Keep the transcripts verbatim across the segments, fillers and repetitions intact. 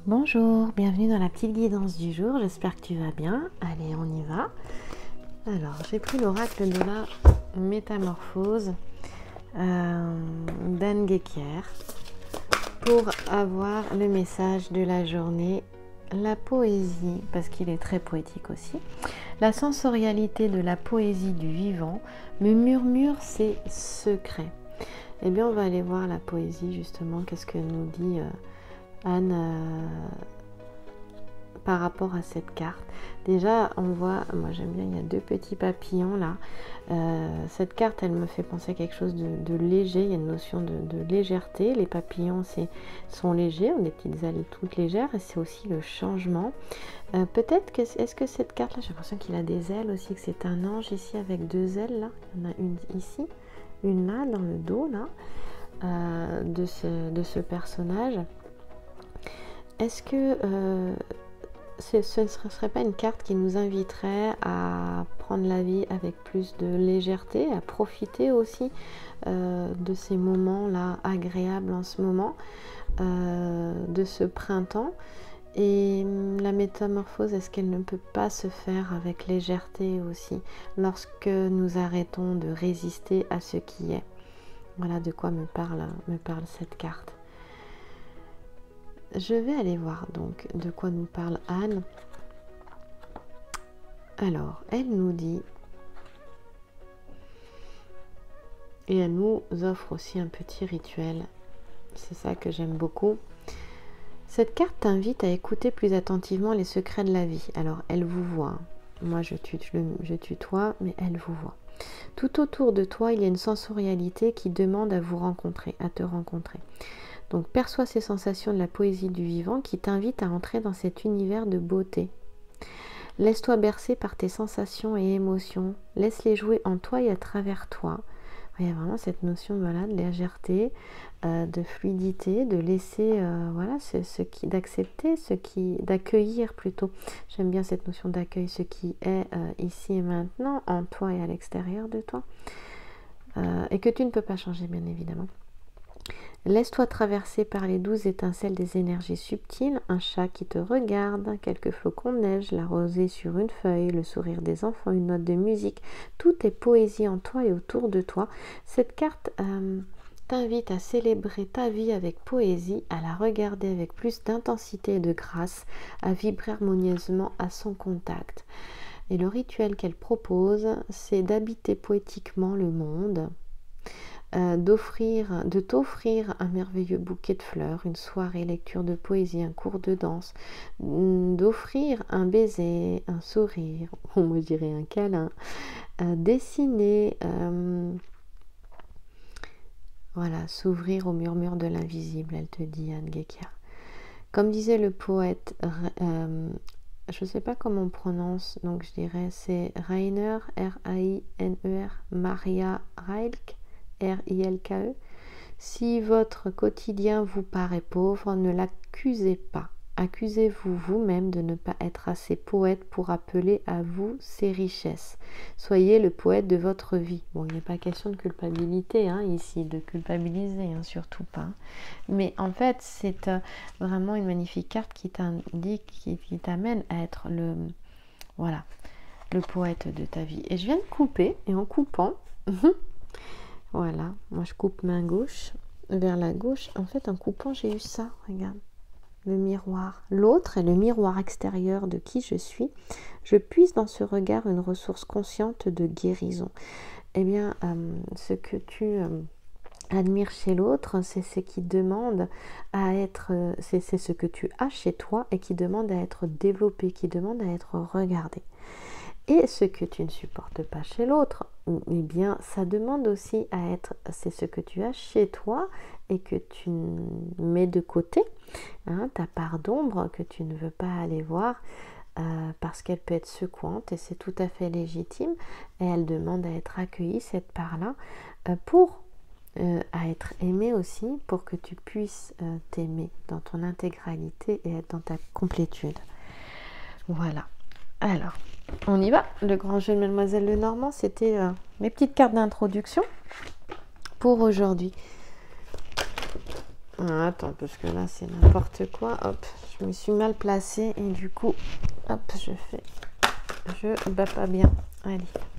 Bonjour, bienvenue dans la petite guidance du jour, j'espère que tu vas bien. Allez, on y va. Alors, j'ai pris l'oracle de la métamorphose euh, d'Anne Gekier pour avoir le message de la journée, la poésie, parce qu'il est très poétique aussi, la sensorialité de la poésie du vivant me murmure ses secrets. Eh bien, on va aller voir la poésie justement, qu'est-ce que nous dit euh, Anne euh, par rapport à cette carte. Déjà on voit, moi j'aime bien, il y a deux petits papillons là. Euh, cette carte elle me fait penser à quelque chose de, de léger, il y a une notion de, de légèreté. Les papillons c'est, sont légers, ont des petites ailes toutes légères et c'est aussi le changement. Euh, peut-être que, est-ce que cette carte là, j'ai l'impression qu'il a des ailes aussi, que c'est un ange ici avec deux ailes là. Il y en a une ici, une là dans le dos là, euh, de, ce, de ce personnage. Est-ce que euh, ce ne serait pas une carte qui nous inviterait à prendre la vie avec plus de légèreté, à profiter aussi euh, de ces moments-là agréables en ce moment, euh, de ce printemps? Et la métamorphose, est-ce qu'elle ne peut pas se faire avec légèreté aussi, lorsque nous arrêtons de résister à ce qui est? Voilà de quoi me parle, me parle cette carte. Je vais aller voir donc de quoi nous parle Anne. Alors, elle nous dit, et elle nous offre aussi un petit rituel. C'est ça que j'aime beaucoup. Cette carte t'invite à écouter plus attentivement les secrets de la vie. Alors, elle vous voit. Moi, je, tutoie, je tutoie, mais elle vous voit. Tout autour de toi, il y a une sensorialité qui demande à vous rencontrer, à te rencontrer. Donc, perçois ces sensations de la poésie du vivant qui t'invite à entrer dans cet univers de beauté. Laisse-toi bercer par tes sensations et émotions. Laisse-les jouer en toi et à travers toi. Il y a vraiment cette notion voilà, de légèreté, euh, de fluidité, de laisser, euh, voilà, ce, ce qui, d'accepter, ce qui, d'accueillir plutôt. J'aime bien cette notion d'accueil, ce qui est euh, ici et maintenant, en toi et à l'extérieur de toi, euh, et que tu ne peux pas changer, bien évidemment. Laisse-toi traverser par les douces étincelles des énergies subtiles, un chat qui te regarde, quelques flocons de neige, la rosée sur une feuille, le sourire des enfants, une note de musique. Tout est poésie en toi et autour de toi. Cette carte euh, t'invite à célébrer ta vie avec poésie, à la regarder avec plus d'intensité et de grâce, à vibrer harmonieusement à son contact. Et le rituel qu'elle propose, c'est d'habiter poétiquement le monde. Euh, d'offrir, de t'offrir un merveilleux bouquet de fleurs, une soirée lecture de poésie, un cours de danse, d'offrir un baiser, un sourire, ou moi je dirais un câlin, euh, dessiner, euh, voilà, s'ouvrir au murmure de l'invisible, elle te dit, Anne Gekier. Comme disait le poète, euh, je ne sais pas comment on prononce, donc je dirais c'est Rainer, R A I N E R, Maria Rilke, R I L K E. Si votre quotidien vous paraît pauvre, ne l'accusez pas. Accusez-vous vous-même de ne pas être assez poète pour appeler à vous ces richesses. Soyez le poète de votre vie. Bon, il n'est pas question de culpabilité hein, ici, de culpabiliser, hein, surtout pas. Mais en fait, c'est euh, vraiment une magnifique carte qui t'indique, qui, qui t'amène à être le, voilà, le poète de ta vie. Et je viens de couper, et en coupant, voilà, moi je coupe main gauche vers la gauche. En fait, en coupant, j'ai eu ça, regarde. Le miroir. L'autre est le miroir extérieur de qui je suis. Je puise dans ce regard une ressource consciente de guérison. Eh bien, euh, ce que tu euh, admires chez l'autre, c'est ce qui demande à être, euh, c'est, c'est ce que tu as chez toi et qui demande à être développé, qui demande à être regardé. Et ce que tu ne supportes pas chez l'autre, eh bien, ça demande aussi à être, c'est ce que tu as chez toi et que tu mets de côté, hein, ta part d'ombre que tu ne veux pas aller voir euh, parce qu'elle peut être secouante et c'est tout à fait légitime et elle demande à être accueillie, cette part-là, euh, pour euh, à être aimée aussi, pour que tu puisses euh, t'aimer dans ton intégralité et être dans ta complétude. Voilà. Alors, on y va. Le grand jeu de Mademoiselle Lenormand, c'était euh, mes petites cartes d'introduction pour aujourd'hui. Ah, attends, parce que là, c'est n'importe quoi. Hop, je me suis mal placée et du coup, hop, je fais... Je bats pas bien. Allez.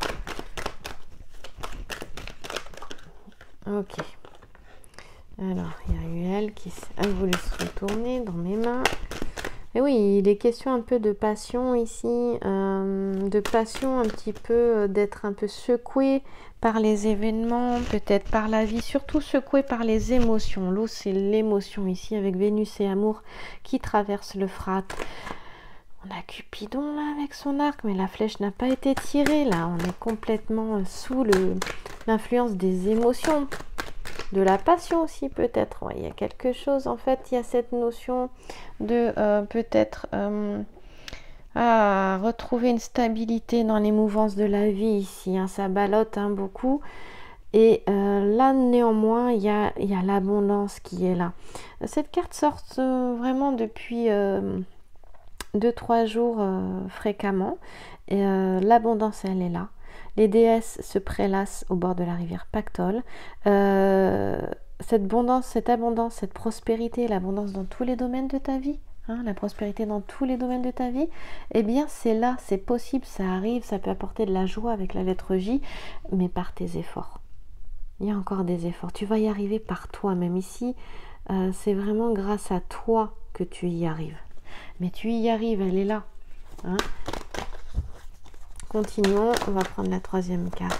Ok. Alors, il y a eu elle qui a voulu se retourner dans mes mains. Et oui, il est question un peu de passion ici, euh, de passion un petit peu, euh, d'être un peu secoué par les événements, peut-être par la vie, surtout secoué par les émotions. L'eau, c'est l'émotion ici, avec Vénus et Amour qui traversent l'Euphrate. On a Cupidon là avec son arc, mais la flèche n'a pas été tirée. Là, on est complètement sous le, l'influence des émotions. De la passion aussi peut-être, ouais, il y a quelque chose, en fait, il y a cette notion de euh, peut-être euh, ah, retrouver une stabilité dans les mouvances de la vie ici, hein, ça ballotte hein, beaucoup, et euh, là néanmoins il y a, il y a l'abondance qui est là. Cette carte sort euh, vraiment depuis euh, deux trois jours euh, fréquemment, et euh, l'abondance elle est là. Les déesses se prélassent au bord de la rivière Pactole. Euh, cette abondance, cette abondance, cette prospérité, l'abondance dans tous les domaines de ta vie, hein, la prospérité dans tous les domaines de ta vie, eh bien c'est là, c'est possible, ça arrive, ça peut apporter de la joie avec la lettre J, mais par tes efforts. Il y a encore des efforts. Tu vas y arriver par toi-même. Ici, euh, c'est vraiment grâce à toi que tu y arrives. Mais tu y arrives, elle est là. Hein. Continuons, on va prendre la troisième carte.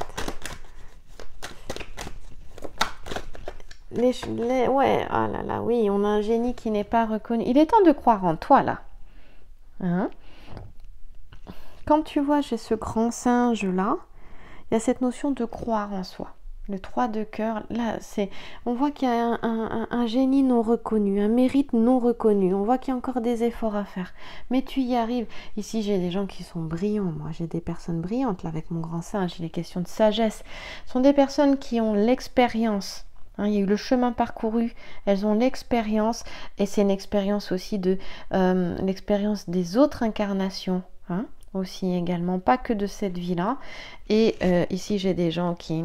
Les, les, ouais, ah là là, oui, on a un génie qui n'est pas reconnu. Il est temps de croire en toi, là. Hein? Quand tu vois, j'ai ce grand singe, là, il y a cette notion de croire en soi. Le trois de cœur, là, c'est, on voit qu'il y a un, un, un génie non reconnu, un mérite non reconnu. On voit qu'il y a encore des efforts à faire. Mais tu y arrives. Ici, j'ai des gens qui sont brillants. Moi, j'ai des personnes brillantes, là, avec mon grand singe. J'ai des questions de sagesse. Ce sont des personnes qui ont l'expérience. Hein, il y a eu le chemin parcouru. Elles ont l'expérience. Et c'est une expérience aussi de euh, l'expérience des autres incarnations. Hein, aussi également. Pas que de cette vie-là. Et euh, ici, j'ai des gens qui...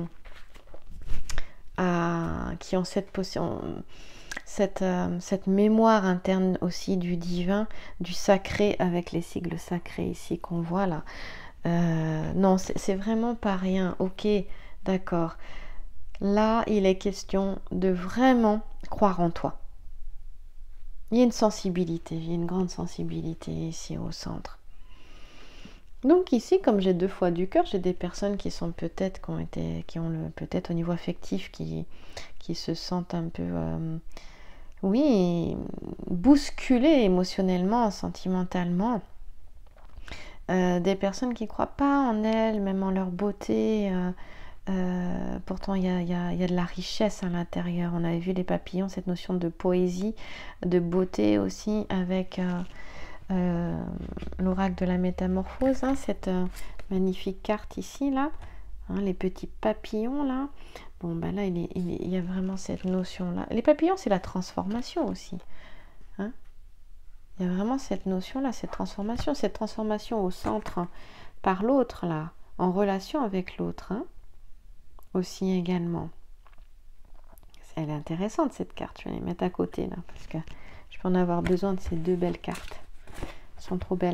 À, qui ont cette, cette, euh, cette mémoire interne aussi du divin, du sacré, avec les sigles sacrés ici qu'on voit là. Euh, non, c'est vraiment pas rien. Ok, d'accord. Là, il est question de vraiment croire en toi. Il y a une sensibilité, il y a une grande sensibilité ici au centre. Donc ici, comme j'ai deux fois du cœur, j'ai des personnes qui sont peut-être, qui ont été, qui ont le peut-être au niveau affectif, qui, qui se sentent un peu, euh, oui, bousculées émotionnellement, sentimentalement. Euh, des personnes qui ne croient pas en elles, même en leur beauté. Euh, euh, pourtant, il y a, y a, y a de la richesse à l'intérieur. On avait vu les papillons, cette notion de poésie, de beauté aussi, avec... Euh, Euh, l'oracle de la métamorphose, hein, cette euh, magnifique carte ici, là, hein, les petits papillons, là. Bon, ben là, il, est, il, est, il y a vraiment cette notion-là. Les papillons, c'est la transformation aussi. Hein. Il y a vraiment cette notion-là, cette transformation, cette transformation au centre par l'autre, là, en relation avec l'autre, hein, aussi également. Elle est intéressante, cette carte. Je vais les mettre à côté, là, parce que je peux en avoir besoin de ces deux belles cartes. Sont trop belles.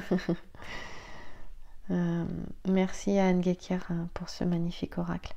euh, merci à Anne Gekier pour ce magnifique oracle.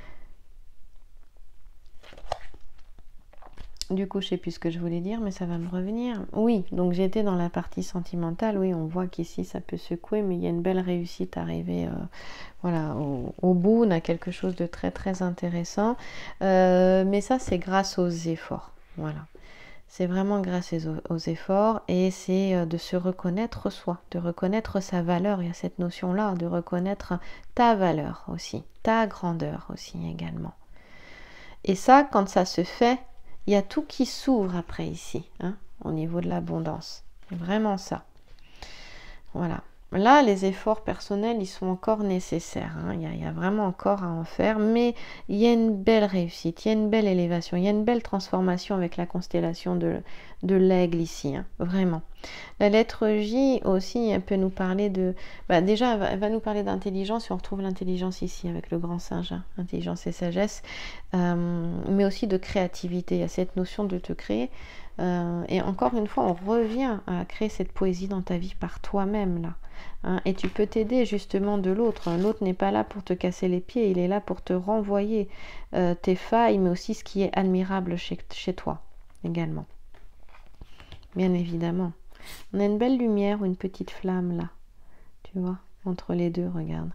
Du coup, je sais plus ce que je voulais dire, mais ça va me revenir. Oui, donc j'étais dans la partie sentimentale. Oui, on voit qu'ici ça peut secouer, mais il y a une belle réussite arrivée. Euh, voilà, au, au bout, on a quelque chose de très très intéressant. Euh, mais ça, c'est grâce aux efforts. Voilà. C'est vraiment grâce aux, aux efforts, et c'est de se reconnaître soi, de reconnaître sa valeur. Il y a cette notion-là, de reconnaître ta valeur aussi, ta grandeur aussi également. Et ça, quand ça se fait, il y a tout qui s'ouvre après ici, hein, au niveau de l'abondance. C'est vraiment ça. Voilà. Là, les efforts personnels, ils sont encore nécessaires. Hein. Il y a, il y a vraiment encore à en faire, mais il y a une belle réussite, il y a une belle élévation, il y a une belle transformation avec la constellation de, de l'aigle ici. Hein. Vraiment. La lettre J aussi, elle peut nous parler de... Bah déjà, elle va, elle va nous parler d'intelligence, et on retrouve l'intelligence ici avec le grand singe, hein, intelligence et sagesse, euh, mais aussi de créativité. Il y a cette notion de te créer. Euh, et encore une fois, on revient à créer cette poésie dans ta vie par toi-même, là. Hein, et tu peux t'aider justement de l'autre. L'autre n'est pas là pour te casser les pieds, il est là pour te renvoyer euh, tes failles, mais aussi ce qui est admirable chez, chez toi également. Bien évidemment. On a une belle lumière ou une petite flamme là, tu vois, entre les deux, regarde.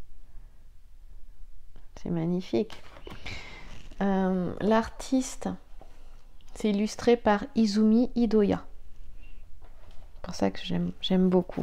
C'est magnifique. Euh, L'artiste, c'est illustré par Izumi Idoya. C'est pour ça que j'aime beaucoup.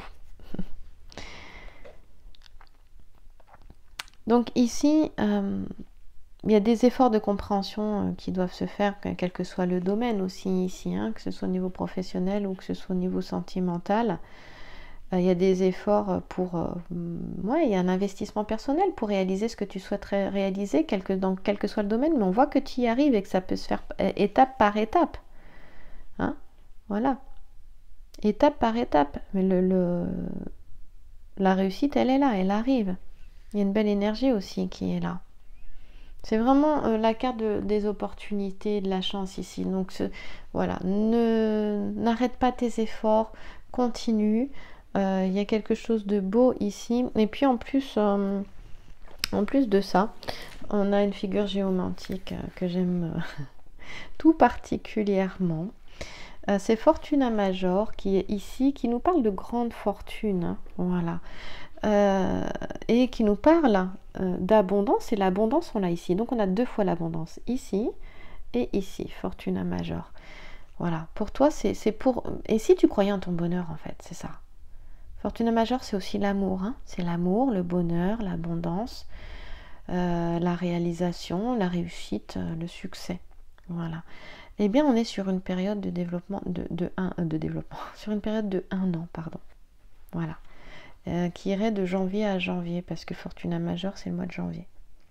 Donc ici, euh, il y a des efforts de compréhension euh, qui doivent se faire, quel que soit le domaine aussi ici, hein, que ce soit au niveau professionnel ou que ce soit au niveau sentimental. Euh, il y a des efforts pour... Euh, ouais, il y a un investissement personnel pour réaliser ce que tu souhaiterais réaliser, quel que, dans quel que soit le domaine, mais on voit que tu y arrives et que ça peut se faire étape par étape. Hein, voilà. Étape par étape. Mais le, le, la réussite, elle est là, elle arrive. Il y a une belle énergie aussi qui est là. C'est vraiment euh, la carte de, des opportunités, de la chance ici. Donc ce, voilà, ne n'arrête pas tes efforts, continue. Euh, il y a quelque chose de beau ici. Et puis en plus, euh, en plus de ça, on a une figure géomantique euh, que j'aime euh, tout particulièrement. Euh, c'est Fortuna Major qui est ici, qui nous parle de grande fortune. Hein, voilà. Euh, et qui nous parle euh, d'abondance, et l'abondance on l'a ici, donc on a deux fois l'abondance ici et ici, Fortuna Major. Voilà, pour toi c'est pour, et si tu croyais en ton bonheur en fait, c'est ça. Fortuna Major, c'est aussi l'amour, hein, c'est l'amour, le bonheur, l'abondance, euh, la réalisation, la réussite, euh, le succès. Voilà. Eh bien on est sur une période de développement de, de, un, de développement sur une période de un an, pardon. Voilà. Euh, qui irait de janvier à janvier, parce que Fortuna Major, c'est le mois de janvier.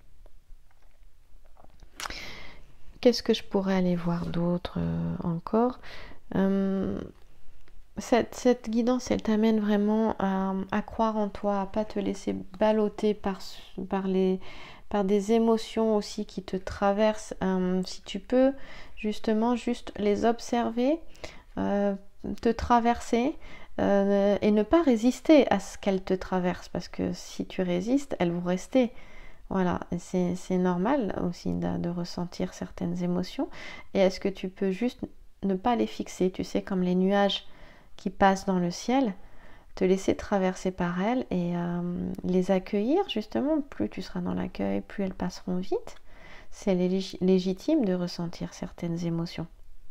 Qu'est-ce que je pourrais aller voir d'autre euh, encore euh, cette, cette guidance, elle t'amène vraiment à, à croire en toi, à pas te laisser balloter par, par, les, par des émotions aussi qui te traversent. Euh, si tu peux, justement, juste les observer, euh, te traverser, Euh, et ne pas résister à ce qu'elles te traversent, parce que si tu résistes, elles vont rester. Voilà, c'est normal aussi de, de ressentir certaines émotions. Et est-ce que tu peux juste ne pas les fixer, tu sais, comme les nuages qui passent dans le ciel, te laisser traverser par elles et euh, les accueillir, justement. Plus tu seras dans l'accueil, plus elles passeront vite. C'est lég légitime de ressentir certaines émotions.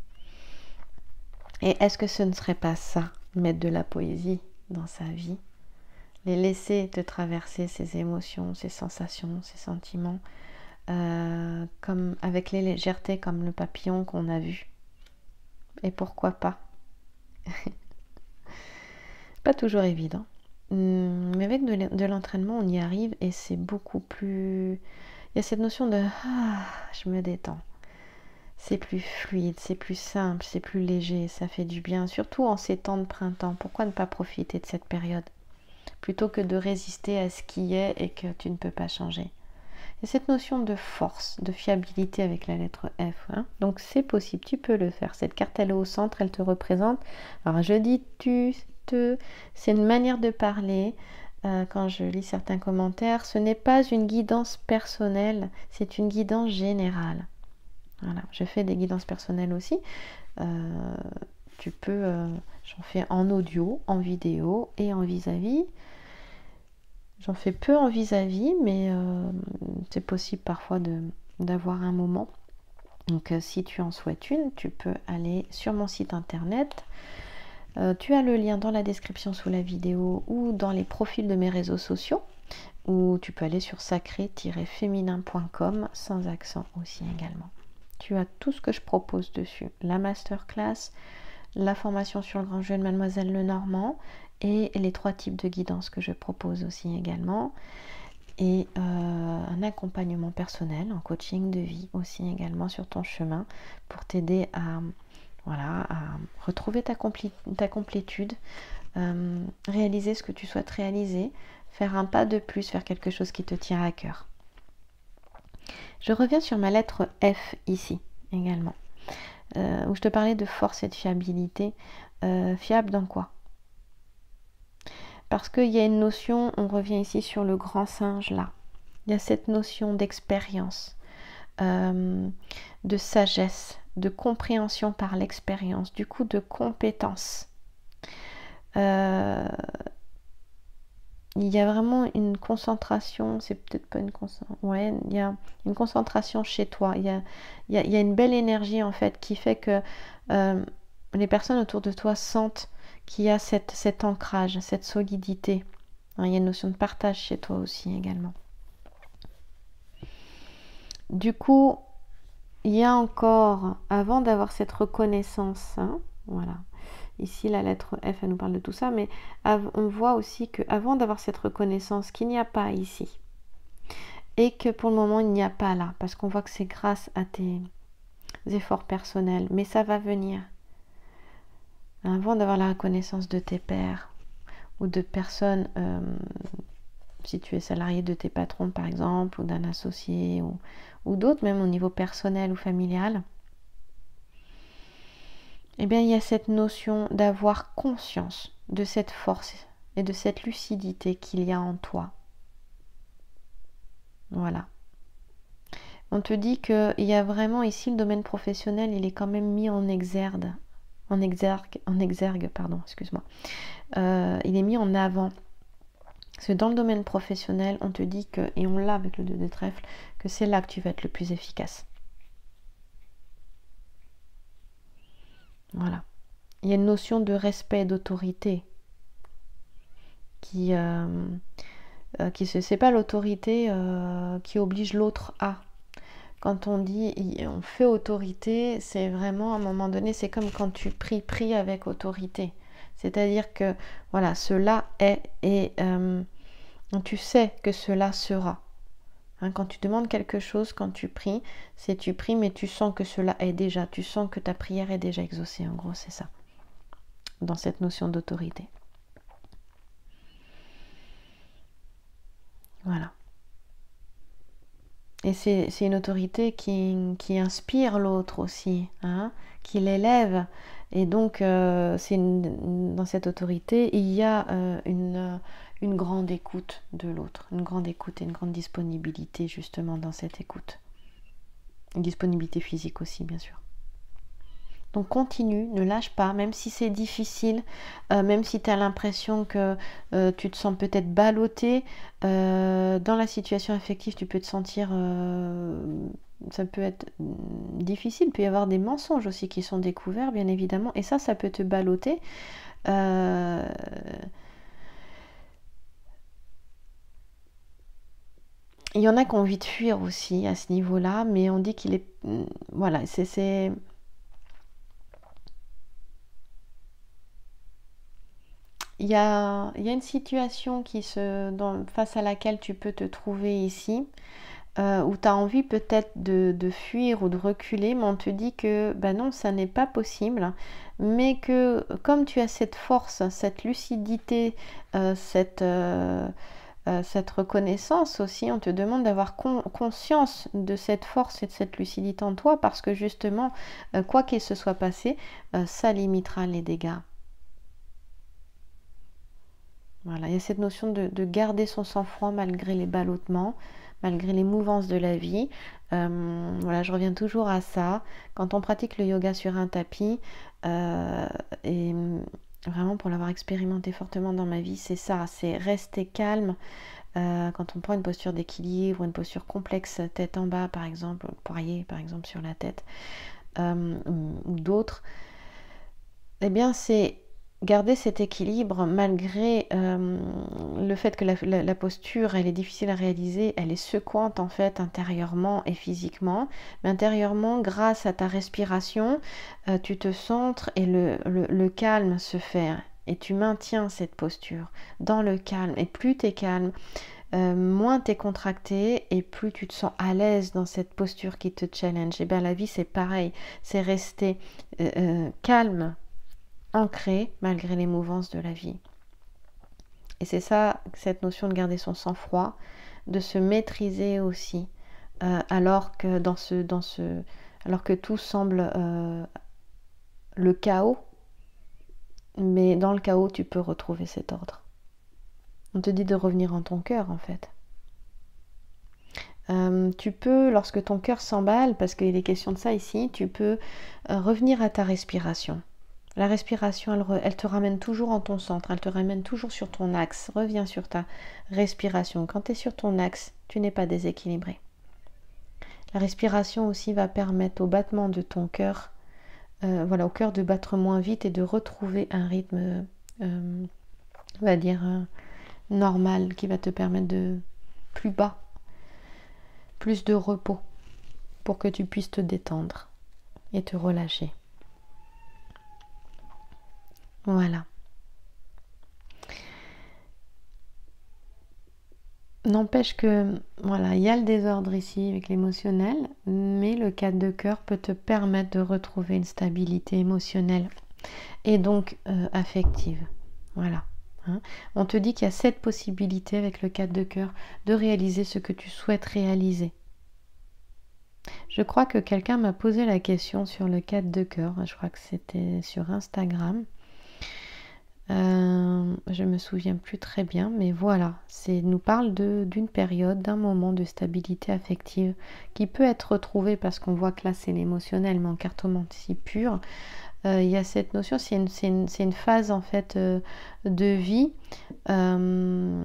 Et est-ce que ce ne serait pas ça, mettre de la poésie dans sa vie, les laisser te traverser ces émotions, ces sensations, ces sentiments, euh, comme avec les légèretés, comme le papillon qu'on a vu. Et pourquoi pas? Pas toujours évident, mais avec de l'entraînement, on y arrive et c'est beaucoup plus... Il y a cette notion de ah, je me détends. C'est plus fluide, c'est plus simple, c'est plus léger, ça fait du bien, surtout en ces temps de printemps. Pourquoi ne pas profiter de cette période plutôt que de résister à ce qui est et que tu ne peux pas changer? Et cette notion de force, de fiabilité avec la lettre F, hein, donc c'est possible, tu peux le faire. Cette carte, elle est au centre, elle te représente. Alors je dis tu, te, c'est une manière de parler. Euh, quand je lis certains commentaires, ce n'est pas une guidance personnelle, c'est une guidance générale. Voilà, je fais des guidances personnelles aussi. Euh, tu peux, euh, j'en fais en audio, en vidéo et en vis-à-vis. J'en fais peu en vis-à-vis, mais euh, c'est possible parfois d'avoir un moment. Donc euh, si tu en souhaites une, tu peux aller sur mon site internet. Euh, tu as le lien dans la description sous la vidéo ou dans les profils de mes réseaux sociaux. Ou tu peux aller sur sacré tiret féminin point com sans accent aussi également. Tu as tout ce que je propose dessus, la masterclass, la formation sur le grand jeu de Mademoiselle Lenormand et les trois types de guidance que je propose aussi également, et euh, un accompagnement personnel en coaching de vie aussi également sur ton chemin pour t'aider à, voilà, à retrouver ta, compli ta complétude, euh, réaliser ce que tu souhaites réaliser, faire un pas de plus vers quelque chose qui te tient à cœur. Je reviens sur ma lettre F ici également, euh, où je te parlais de force et de fiabilité. Euh, fiable dans quoi? Parce qu'il y a une notion, on revient ici sur le grand singe là, il y a cette notion d'expérience, euh, de sagesse, de compréhension par l'expérience, du coup de compétence. Euh, il y a vraiment une concentration, c'est peut-être pas une concentration, ouais, il y a une concentration chez toi, il y a, il y a, il y a une belle énergie en fait qui fait que euh, les personnes autour de toi sentent qu'il y a cette, cet ancrage, cette solidité. Il y a une notion de partage chez toi aussi également. Du coup, il y a encore, avant d'avoir cette reconnaissance, hein, voilà, ici la lettre F, elle nous parle de tout ça, mais on voit aussi qu'avant d'avoir cette reconnaissance qu'il n'y a pas ici, et que pour le moment il n'y a pas là, parce qu'on voit que c'est grâce à tes efforts personnels, mais ça va venir. Avant d'avoir la reconnaissance de tes pairs, ou de personnes, euh, si tu es salarié de tes patrons par exemple, ou d'un associé, ou, ou d'autres, même au niveau personnel ou familial, eh bien il y a cette notion d'avoir conscience de cette force et de cette lucidité qu'il y a en toi. Voilà. On te dit qu'il y a vraiment ici le domaine professionnel, il est quand même mis en exergue, en exergue, en exergue, pardon, excuse-moi. Euh, il est mis en avant. Parce que dans le domaine professionnel, on te dit que, et on l'a avec le deux de trèfle, que c'est là que tu vas être le plus efficace. Voilà. Il y a une notion de respect et d'autorité qui, euh, euh, qui se, c'est pas l'autorité euh, qui oblige l'autre à. Quand on dit on fait autorité, c'est vraiment à un moment donné, c'est comme quand tu pries, prie avec autorité. C'est-à-dire que voilà, cela est et euh, tu sais que cela sera. Hein, quand tu demandes quelque chose, quand tu pries, c'est tu pries, mais tu sens que cela est déjà, tu sens que ta prière est déjà exaucée. En gros, c'est ça, dans cette notion d'autorité. Voilà. Et c'est, c'est une autorité qui, qui inspire l'autre aussi, hein, qui l'élève. Et donc, euh, c'est une, dans cette autorité, il y a euh, une, une grande écoute de l'autre, une grande écoute et une grande disponibilité justement dans cette écoute. Une disponibilité physique aussi, bien sûr. Donc continue, ne lâche pas, même si c'est difficile, euh, même si tu as l'impression que euh, tu te sens peut-être ballotté, euh, dans la situation affective, tu peux te sentir, euh, ça peut être difficile, il peut y avoir des mensonges aussi qui sont découverts, bien évidemment, et ça, ça peut te balloter. Euh, il y en a qui ont envie de fuir aussi à ce niveau-là, mais on dit qu'il est... Voilà, c'est... c'est Il y a, il y a une situation qui se, dans, face à laquelle tu peux te trouver ici, euh, où tu as envie peut-être de, de fuir ou de reculer, mais on te dit que ben non, ça n'est pas possible, mais que comme tu as cette force, cette lucidité, euh, cette, euh, euh, cette reconnaissance aussi, on te demande d'avoir con- conscience de cette force et de cette lucidité en toi, parce que justement, euh, quoi qu'il se soit passé, euh, ça limitera les dégâts. Voilà, il y a cette notion de, de garder son sang-froid malgré les ballottements, malgré les mouvances de la vie. Euh, voilà, je reviens toujours à ça. Quand on pratique le yoga sur un tapis, euh, et vraiment pour l'avoir expérimenté fortement dans ma vie, c'est ça, c'est rester calme. Euh, quand on prend une posture d'équilibre, une posture complexe, tête en bas par exemple, poirier par exemple sur la tête, euh, ou, ou d'autres, eh bien c'est garder cet équilibre malgré euh, le fait que la, la, la posture elle est difficile à réaliser, elle est secouante en fait intérieurement et physiquement, mais intérieurement grâce à ta respiration euh, tu te centres et le, le, le calme se fait et tu maintiens cette posture dans le calme, et plus tu es calme, euh, moins tu es contracté et plus tu te sens à l'aise dans cette posture qui te challenge. Et bien la vie c'est pareil, c'est rester euh, euh, calme, ancré malgré les mouvances de la vie. Et c'est ça, cette notion de garder son sang-froid, de se maîtriser aussi, euh, alors que dans ce, dans ce, alors que tout semble euh, le chaos, mais dans le chaos tu peux retrouver cet ordre. On te dit de revenir en ton cœur en fait. Euh, tu peux, lorsque ton cœur s'emballe, parce qu'il est question de ça ici, tu peux euh, revenir à ta respiration. La respiration, elle, re, elle te ramène toujours en ton centre, elle te ramène toujours sur ton axe. Reviens sur ta respiration. Quand tu es sur ton axe, tu n'es pas déséquilibré. La respiration aussi va permettre au battement de ton cœur, euh, voilà, au cœur de battre moins vite et de retrouver un rythme, euh, on va dire, euh, normal, qui va te permettre de plus bas, plus de repos, pour que tu puisses te détendre et te relâcher. Voilà. N'empêche que, voilà, il y a le désordre ici avec l'émotionnel, mais le quatre de cœur peut te permettre de retrouver une stabilité émotionnelle et donc euh, affective. Voilà. Hein. On te dit qu'il y a cette possibilité avec le quatre de cœur de réaliser ce que tu souhaites réaliser. Je crois que quelqu'un m'a posé la question sur le quatre de cœur, je crois que c'était sur Instagram. Euh, je me souviens plus très bien, mais voilà, c'est nous parle de d'une période, d'un moment de stabilité affective qui peut être retrouvé parce qu'on voit que là c'est l'émotionnel, mais en cartomancie pure, euh, il y a cette notion, c'est une, c'est une, c'est une phase en fait euh, de vie euh,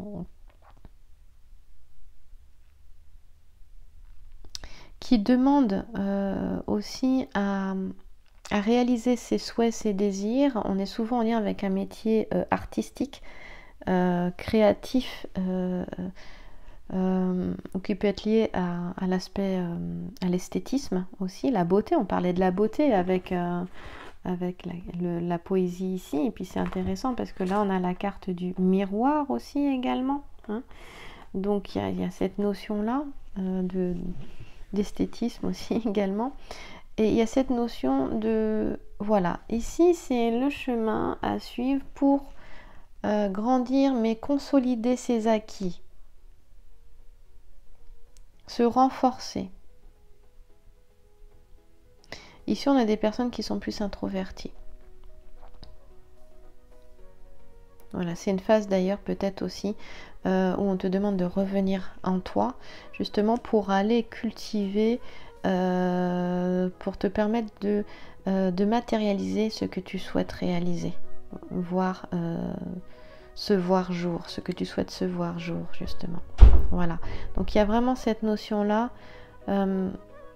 qui demande euh, aussi à à réaliser ses souhaits, ses désirs. On est souvent en lien avec un métier euh, artistique, euh, créatif, euh, euh, qui peut être lié à, à l'aspect, euh, à l'esthétisme aussi, la beauté. On parlait de la beauté avec, euh, avec la, le, la poésie ici, et puis c'est intéressant parce que là on a la carte du miroir aussi également. Hein. Donc il y, y a cette notion-là euh, de, d'esthétisme aussi également. Et il y a cette notion de, voilà, ici c'est le chemin à suivre pour euh, grandir mais consolider ses acquis, se renforcer. Ici on a des personnes qui sont plus introverties. Voilà, c'est une phase d'ailleurs peut-être aussi euh, où on te demande de revenir en toi, justement pour aller cultiver Euh, pour te permettre de, euh, de matérialiser ce que tu souhaites réaliser, voir, euh, se voir jour, ce que tu souhaites se voir jour, justement. Voilà. Donc il y a vraiment cette notion-là. Euh,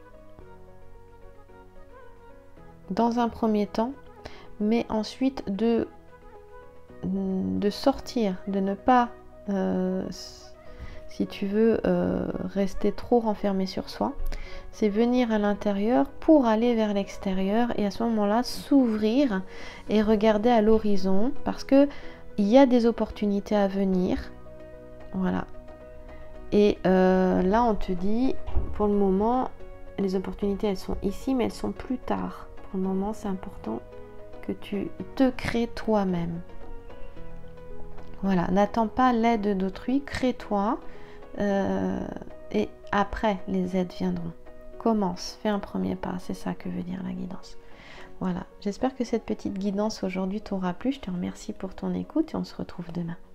dans un premier temps, mais ensuite de, de sortir, de ne pas, euh, si tu veux, euh, rester trop renfermé sur soi. C'est venir à l'intérieur pour aller vers l'extérieur et à ce moment-là s'ouvrir et regarder à l'horizon parce que il y a des opportunités à venir. Voilà. Et euh, là on te dit pour le moment les opportunités elles sont ici mais elles sont plus tard. Pour le moment c'est important que tu te crées toi-même. Voilà, n'attends pas l'aide d'autrui, crée-toi euh, et après les aides viendront. Commence, fais un premier pas, c'est ça que veut dire la guidance. Voilà, j'espère que cette petite guidance aujourd'hui t'aura plu. Je te remercie pour ton écoute et on se retrouve demain.